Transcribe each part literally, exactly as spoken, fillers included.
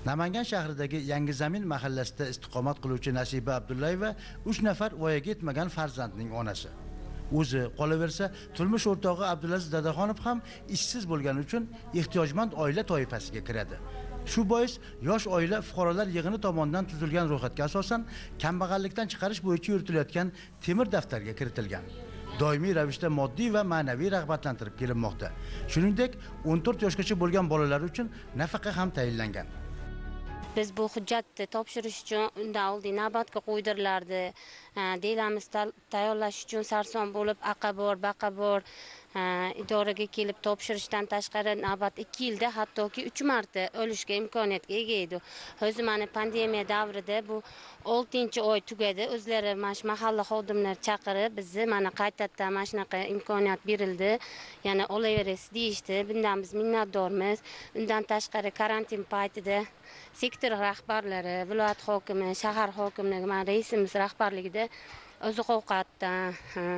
Namangan shahridagi Yangi Zamin mahallasida istiqomat qiluvchi Nasiba Abdullayeva uch nafar voyaga yetmagan farzandning onasi. O'zi qolaversa, turmush o'rtog'i Abdulaziz Dadaxonov ham ishsiz bo'lgani uchun ehtiyojmand oila toifasiga kiradi. Shu bois yosh oila fuqarolar yig'ini tomonidan tuzilgan ro'yxatga asosan kambag'allikdan chiqarish bo'yicha yuritilayotgan temir daftarga kiritilgan. Doimiy ravishda moddiy va ma'naviy rag'batlantirib kelinmoqda. Shuningdek, o'n to'rt yoshgacha bo'lgan bolalar uchun nafaqa ham tayinlangan. Biz bu hujjatni topshirish uchun undan oldin navbatga qo'ydirilardi. Deylamiz tayyorlash uchun sarson bo'lib, aqa bor, baqa bor, idoraga kelib topshirishdan tashqari navbat ikki yilda hattoki uch marta o'lishga imkoniyatga ega edi. Hozir mana pandemiya davrida bu oltinchi oy tugadi. O'zlari mana mahalla xodimlar chaqirib, bizni mana qaytadan mana shunaqa imkoniyat berildi. Yana olaverasiz deyishdi. Bundan biz minnatdormiz. Undan tashqari karantin paytida sektor rahbarlari, viloyat hokimi, shahar hokimligi, mana raisimiz rahbarligida oziq-ovqatdan,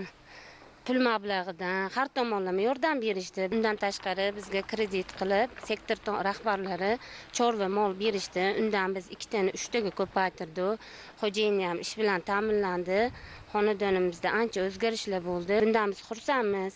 pul mablag'idan har tomonlama yordam berishdi. Bundan tashqari bizga kredit qilib, sektor rahbarlari chorva mol berishdi. Undan biz ikkitani uchtaga ko'paytirdik. Xo'jayini ham ish bilan ta'minlandi. Xonadonimizda ancha o'zgarishlar bo'ldi. Bundan biz xursandmiz.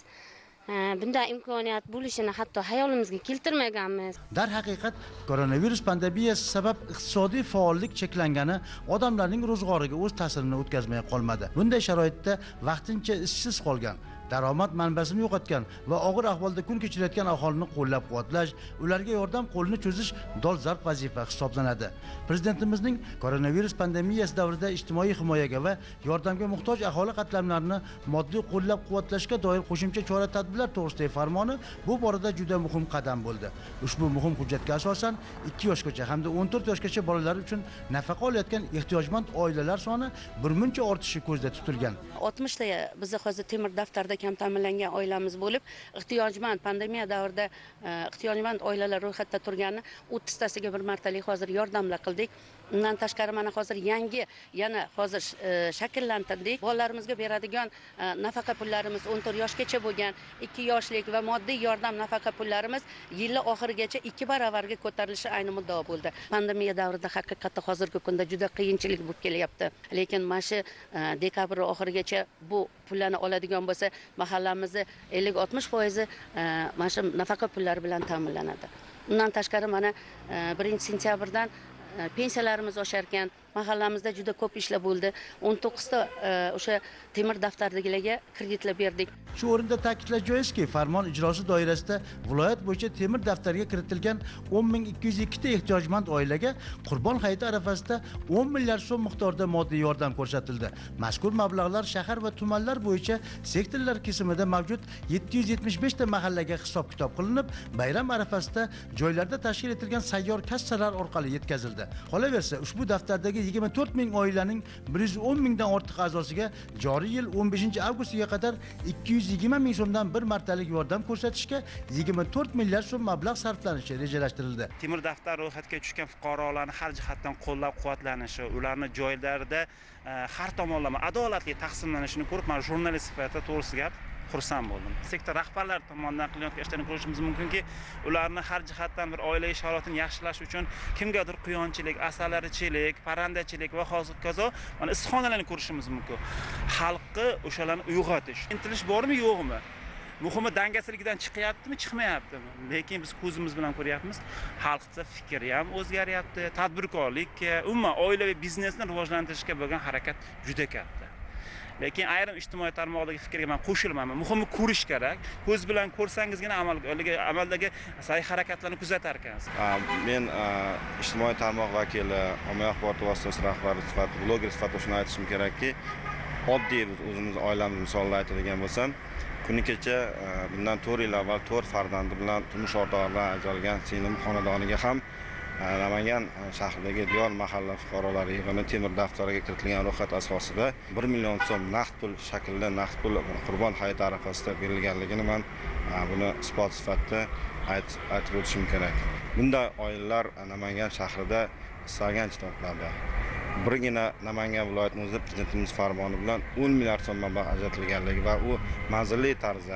Bunday imkoniyat bo'lishini hatto hayolimizga keltirmaganmiz. Dar haqiqat, koronavirus pandemiyasi sabab iqtisodiy faollik cheklangani odamlarning ro'zg'origa o'z ta'sirini o'tkazmay qolmadi. Bunday sharoitda vaqtincha ishsiz qolgan, daromad manbasini yo'qotgan va og'ir ahvolda kun kechirayotgan aholini qo'llab-quvvatlash, ularga yordam qo'lini cho'zish dolzarb vazifa hisoblanadi. Prezidentimizning koronavirus pandemiyasi davrida ijtimoiy himoyaga va yordamga muhtoj aholi qatlamlarini moddiy qo'llab-quvvatlashga doir qo'shimcha chora-tadbirlar to'g'risidagi farmoni bu borada juda muhim qadam bo'ldi. Ushbu muhim hujjatga asosan ikki yoshgacha hamda o'n to'rt yoshgacha bolalar uchun nafaqa olayotgan ehtiyojmand oilalar soni birmuncha ortishi ko'zda tutilgan. oltmishta bizda hozir temir daftarda kam ta'minlangan oilamiz bo'lib, ehtiyojmand pandemiya davrida ehtiyojmand oilalar ro'yxatda turgani o'ttiztasiga bir martalik hozir yordamlar qildik. Undan tashqari mana hozir yangi yana hozir shakllantirdik. Bolalarimizga beradigan nafaqa pullarimiz o'n to'rt yoshgacha bo'lgan ikki yoshlik va moddiy yordam nafaqa pullarimiz yil oxirigacha ikki baravarga ko'tarilishi ayni muddao bo'ldi. Pandemiya davrida haqiqatda hozirgi kunda juda qiyinchilik bo'lib kelyapti. Lekin mana shu dekabr oxirigacha bu pullarni oladigan bo'lsa, mahallamizni ellik oltmish foizi mana shu nafaqa pullari bilan ta'minlanadi. Undan tashqari mana birinchi sentyabrdan pensiyalarimiz oshar ekan, mahallamizda juda ko'p ishlar bo'ldi. o'n to'qqizta o'sha temir daftardagilarga kreditlar berdik. Shu o'rinda ta'kidlash joizki, farmon ijrosi doirasida viloyat bo'yicha temir daftarga kiritilgan o'n ming ikki yuz ikki ta ehtiyojmand oilaga Qurbon hayiti arafasida o'n milliard so'm miqdorida moddiy yordam ko'rsatildi. Mazkur mablag'lar shahar va tumanlar bo'yicha sektorlar kesimida mavjud yetti yuz yetmish besh ta mahallaga hisob-kitob qilinib, bayram arafasida joylarda tashkil etilgan sayyor kassalar orqali yetkazildi. Qolaversa, ushbu daftardagi yigirma to'rt ming oilaning bir yuz o'n mingdan ortiq a'zosiga joriy yil o'n beshinchi avgustga qadar ikki yuz yigirma ming so'mdan bir martalik yordam ko'rsatishga yigirma to'rt milliard so'm mablag' sarflanishi rejalashtirildi. Temir daftar ro'yxatga tushgan fuqarolarni har jihatdan qo'llab-quvvatlanishi, ularni joylarida har tomonlama adolatli taqsimlanishini ko'rib, men jurnalist sifatida to'g'risi gap xursand bo'ldim. Sektor rahbarlari tomonidan qilinayotgan ishlarni ko'rishimiz mumkinki, ularni har jihatdan bir oilaviy sharoitini yaxshilash uchun kimgadir quyonchilik, asalarichilik, parrandachilik va hokazo mana issiqxonalarni ko'rishimiz mumkin. Xalqni o'shalarni uyg'otish, intilish bormi, yo'qmi? Muhimi dangasaligidan chiqyaptimi, chiqmayaptimi? Lekin biz ko'zimiz bilan ko'ryapmiz, xalqda fikri ham o'zgaryapti, tadbirkorlikka, umuman oilaviy biznesni rivojlantirishga bo'lgan harakat juda katta. Lekin ayrim ijtimoiy tarmoqdagi fikrga men qo'shilmayman. Muhimi ko'rish kerak. Ko'z bilan ko'rsangizgina amalga amaldagi sa'y-harakatlarni kuzatar ekansiz. Men ijtimoiy tarmoq vakili, ommaviy axborot vositasi rahbari sifatida, bloger sifatida shuni aytishim kerakki, oddiy o'zimiz oilamiz misolida aytadigan bo'lsam, kuni kecha bundan to'rt yil avval to'rt farzandi bilan turmush o'rtog'i bilan ajralgan singlim xonadoniga ham Namangan shahridagi diyor mahalla fuqarolari yig'ini temir daftariga kiritilgan ro'yxat asosida bir million so'm naqd pul shaklida naqd pul Qurbon hayiti arafasida berilganligini men buni isbot sifatida aytib o'tishim kerak. Bunday oilalar Namangan shahrida istalgancha topiladi. Birgina Namangan viloyatining o'zida prezidentimiz farmoni bilan o'n milliard so'm mablag' ajratilganligi va u manzilli tarzda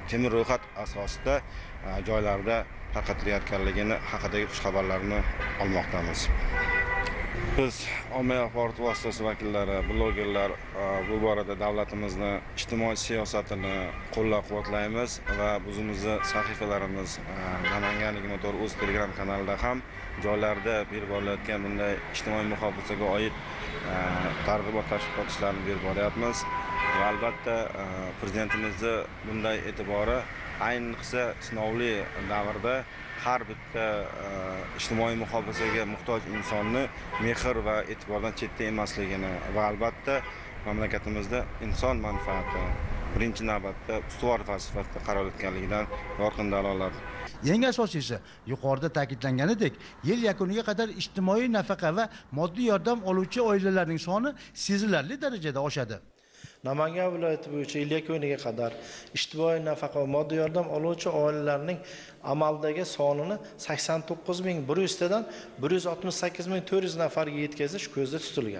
temir ro'yxat asosida joylarda tarqatilayotganligini haqidagi xushxabarlarni olmoqdamiz. Biz ommaviy axborot vositasi vakillari, blogerlar bu borada davlatimizni ijtimoiy siyosatini qo'llab-quvvatlaymiz va o'zimizni sahifalarimiz Namanggan yigirma to'rt o'z Telegram kanalida ham joylarda berib borilayotgan bunday ijtimoiy muhofazaga oid targ'ibot tashviqot ishlarini berib boryapmiz. Va albatta prezidentimizni bunday e'tibori ayniqsa sinovli davrda har bitta ijtimoiy muhofazaga muhtoj insonni mehr va e'tibordan chetda emasligini va albatta mamlakatimizda inson manfaati birinchi navbatda ustuvor vazifa sifatida qaror etganligidan yorqin dalolat. Eng asosiysi, yuqorida ta'kidlanganidek, yil yakuniga qadar ijtimoiy nafaqa va moddiy yordam oluvchi oilalarning soni sezilarli darajada oshadi. Namangan viloyati bo'yicha yil yakuniga qadar ijtimoiy nafaqa va moddiy yordam oluvchi oilalarning amaldagi sonini sakson to'qqiz ming bir yuz tadan bir yuz oltmish sakkiz ming to'rt yuz nafarga yetkazish ko'zda tutilgan.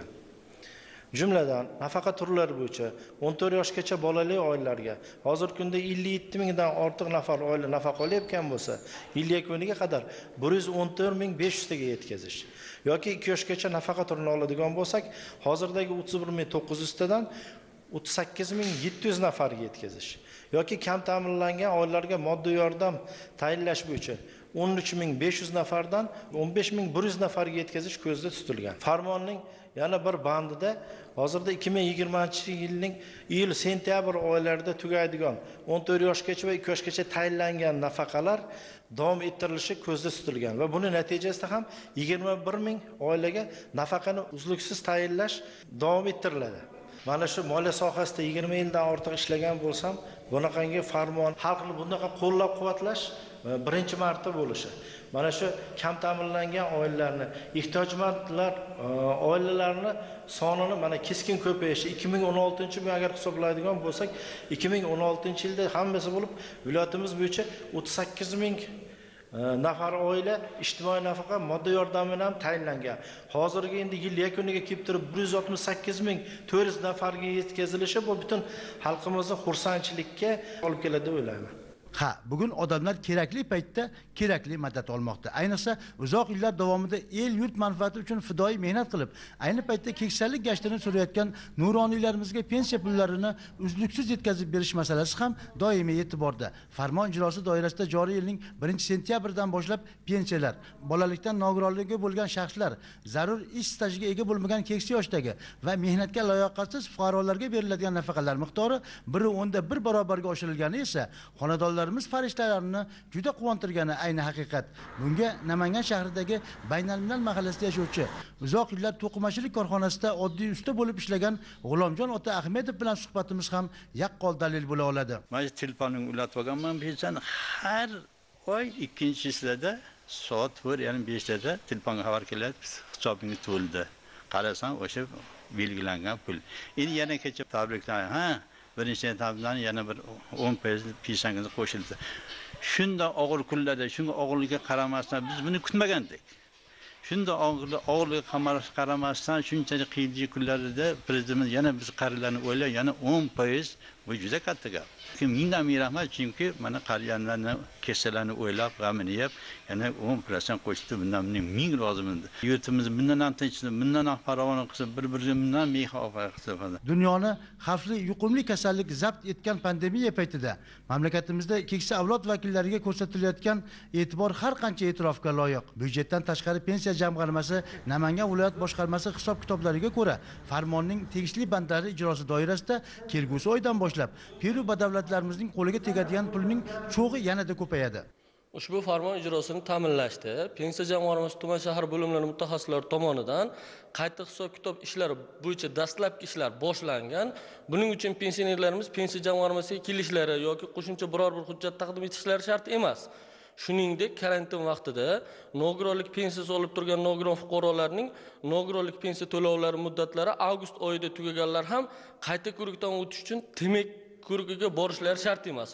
Jumladan, nafaqa turlari bo'yicha o'n to'rt yoshgacha bolali oilalarga hozirgi kunda ellik yetti mingdan ortiq nafar oila nafaqa olayotgan bo'lsa, yil yakuniga qadar bir yuz o'n to'rt ming besh yuz taga yetkazish. Yoki ikki yoshgacha nafaqa turini oladigan bo'lsak, hozirdagi o'ttiz bir ming to'qqiz yuz tadan o'ttiz sakkiz ming yetti yuz nafarga yetkazish. Yoki kam ta'minlangan oilalarga moddiy yordam tayinlash bo'yicha o'n uch ming besh yuz nafardan o'n besh ming bir yuz nafarga yetkazish ko'zda tutilgan. Farmonning yana bir bandida hozirda ikki ming yigirmanchi yilning iyul sentyabr oylarida tugaydigan o'n to'rt yoshgacha va ikki yoshgacha tayinlangan nafaqalar davom ettirilishi ko'zda tutilgan va buning natijasida ham yigirma bir ming oilaga nafaqani uzluksiz tayinlash davom ettiriladi. Mana shu moliya sohasida yigirma yildan ortiq ishlagan bo'lsam, bunaqangi farmon xalqni bunaqa qo'llab-quvvatlash birinchi marta bo'lishi. Mana shu kam ta'minlangan oilalarni, ehtiyojmandlar oilalarni sonini mana keskin ko'payishi ikki ming o'n oltinchi yil agar hisoblaydigan bo'lsak, ikki ming o'n oltinchi yilda hammasi bo'lib viloyatimiz bo'yicha o'ttiz sakkiz ming nafar oila ijtimoiy nafaqa moddiy yordamini ham tayinlangan. Hozirgi endi yil yakuniga kelib turib bir yuz oltmish sakkiz ming to'rt yuz nafarga yetkazilishi bu butun xalqimizni xursandchilikka olib keladi deb o'ylayman. Ha, bugun odamlar kerakli paytda kerakli madad olmoqda. Ayniqsa uzoq yillar davomida el yurt manfaati uchun fidoyi mehnat qilib, ayni paytda keksalik gashtini surayotgan nuroniylarimizga pensiya pullarini uzluksiz yetkazib berish masalasi ham doimiy e'tiborda. Farmon ijrosi doirasida joriy yilning birinchi sentyabrdan boshlab pensiyalar, bolalikdan nogironligi bo'lgan shaxslar, zarur ish stajiga ega bo'lmagan keksa yoshdagi va mehnatga layoqatsiz fuqarolarga beriladigan nafaqalar miqdori bir o'nda bir barobarga oshirilgani esa xonadonlar farishtalarini juda quvontirgani ayni haqiqat. Bunga Namangan shahridagi Baynalmilal mahallasida yashovchi, uzoq yillar to'qimachilik korxonasida oddiy usta bo'lib ishlagan G'ulomjon ota Ahmedov bilan suhbatimiz ham yaqqol dalil bo'la oladi. Mana telefonning ulatib olganman, bilsan, har oy ikkinchisida soat to'rt yarim beshda telefonga xabar keladi, hisobingiz to'ldi. Qarasam, o'sha belgilangan pul. Endi yana kecha tabriklar, ha birinchi etapdan yana bir o'n foiz pishangizni qo'shildi. Shunda og'ir kunlarda, shunga og'irlikka qaramasdan biz buni kutmagandik. Shunda og'irlikka qaramasdan shunchalik qiyin kunlarda prezident yana biz qarilarni o'ylab, yana o'n foiz bu juda katta gap. Mingdan ming rahmat, chunki mana qariyalarni, kesalarni o'ylab, g'amini yeb, yana o'n foiz qo'shdi. Bundan ming roziman. Yurtimiz bundan ham tinchlik, bundan ham farovon qilsa, bir-birimizdan mehmon qilsa. Dunyoni xavfli yuqumli kasallik zabt etgan pandemiya paytida mamlakatimizda keksa avlod vakillariga ko'rsatilayotgan e'tibor har qancha e'tirofga loyiq. Byudjetdan tashqari pensiya jamg'armasi Namangan viloyat boshqarmasi hisob-kitoblariga ko'ra, farmonning tegishli bandlari ijrosi doirasida kelgusi oydan boshlab Peru badavlatlarimizning qo'liga tegadigan pulning cho'g'i yanada ko'payadi. Ushbu farmon ijrosini ta'minlashda pensiya jamg'armasi tuman shahar bo'limlari mutaxassislari tomonidan qayta hisob-kitob ishlari bo'yicha dastlabki ishlar boshlangan. Buning uchun pensionerlarimiz pensiya jamg'armasiga kelishlari yoki qo'shimcha biror bir hujjat taqdim etishlari shart emas. Shuningdek, karantin vaqtida nogironlik pensiyasi olib turgan nogiron fuqarolarning nogironlik pensiya to'lovlari muddatlari avgust oyida tugaganlar ham qayta ko'rikdan o'tish uchun demak ko'rigiga borishlari shart emas.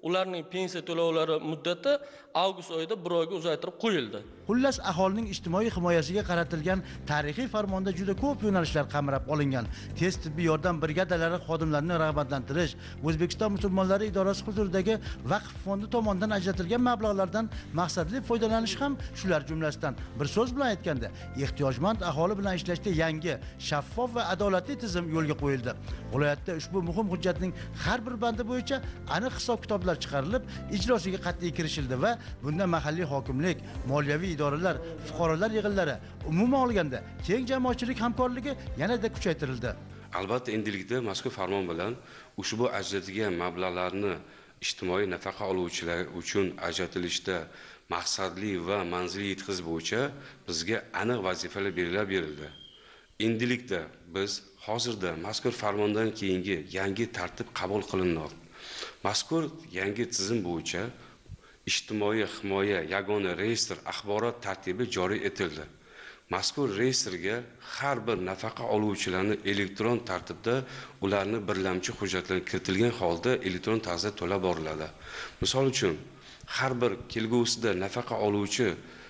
ularning pensiya to'lovlari muddati avgust oyida bir oyga uzaytirib qo'yildi. Xullas, aholining ijtimoiy himoyasiga qaratilgan tarixiy farmonda juda ko'p yo'nalishlar qamrab olingan. Tez tibbiy yordam brigadalari xodimlarini rag'batlantirish, O'zbekiston musulmonlari idorasi huzuridagi vaqf fondi tomonidan ajratilgan mablag'lardan maqsadli foydalanish ham shular jumlasidan. Bir so'z bilan aytganda, ehtiyojmand aholi bilan ishlashda yangi, shaffof va adolatli tizim yo'lga qo'yildi. Viloyatda ushbu muhim hujjatning har bir bandi bo'yicha aniq hisob-kitoblar chiqarilib, ijrosiga qat'iy kirishildi va bunda mahalliy hokimlik, moliyaviy idoralar, fuqarolar yig'inlari, umuman olganda keng jamoatchilik hamkorligi yanada kuchaytirildi. Albatta, endilikda mazkur farmon bilan ushbu ajratilgan mablag'larni ijtimoiy nafaqa oluvchilar uchun ajratilishda maqsadli va manzilli yetkazish bo'yicha bizga aniq vazifalar belgilab berildi. Endilikda biz hozirda mazkur farmondan keyingi yangi tartib qabul qilinadi. Mazkur yangi tizim bo'yicha ijtimoiy himoya yagona reyestr axborot tartibi joriy etildi. Mazkur reyestrga har bir nafaqa oluvchilarni elektron tartibda ularni birlamchi hujjatlar kiritilgan holda elektron tarzda to'lab boriladi. Misol uchun, har bir kelgusida nafaqa oluvchi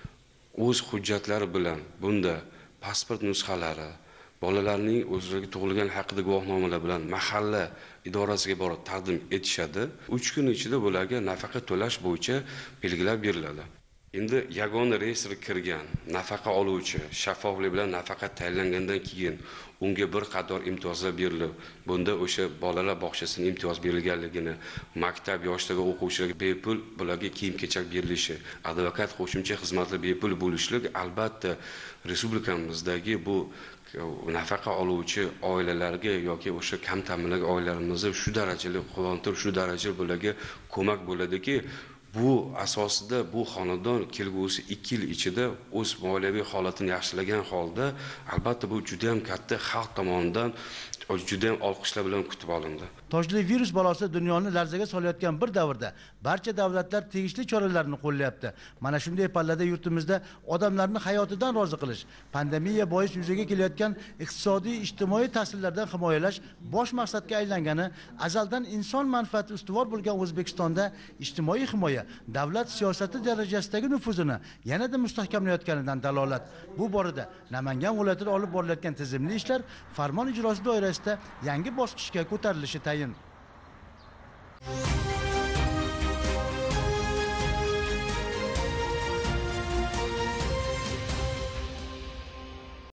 o'z hujjatlari bilan bunda pasport nusxalari, bolalarning o'zlariga tug'ilgan haqida guvohnomalar bilan mahalla idorasiga borib taqdim etishadi. uch kun ichida ularga nafaqa to'lash bo'yicha belgilab beriladi. Endi yagona reyestrga kirgan nafaqa oluvchi shaffoflik bilan nafaqa tayinlangandan keyin unga bir qator imtiyozlar berilib, bunda o'sha bolalar bog'chasining imtiyoz berilganligini, maktab yoshidagi o'quvchilarga bepul bularga kiyim-kechak berilishi, advokat qo'shimcha xizmatlar bepul bo'lishligi albatta respublikamizdagi bu nafaqa oluvchi oilalarga yoki o'sha kam ta'minlangan oilalarimizni shu darajali quvontirib, shu darajali bularga ko'mak bo'ladiki, bu asosida bu xonadon kelgusi ikki yil ichida o'z moliyaviy holatini yaxshilagan holda albatta bu juda ham katta xalq tomonidan juda ham olqishlar bilan kutib olindi. Tojli virus balosi dunyoni larzaga solayotgan bir davrda barcha davlatlar tegishli choralarni qo'llayapti. Mana shunday pallada yurtimizda odamlarni hayotidan rozi qilish, pandemiya bois yuzaga kelayotgan iqtisodiy, ijtimoiy ta'sirlardan himoyalash bosh maqsadga aylangani, azaldan inson manfaati ustuvor bo'lgan O'zbekistonda ijtimoiy himoya davlat siyosati darajasidagi nufuzini yanada mustahkamlayotganidan dalolat. Bu borada Namangan viloyatida olib borilayotgan tizimli ishlar farmon ijrosi doirasida yangi bosqichga ko'tarilishi tayin.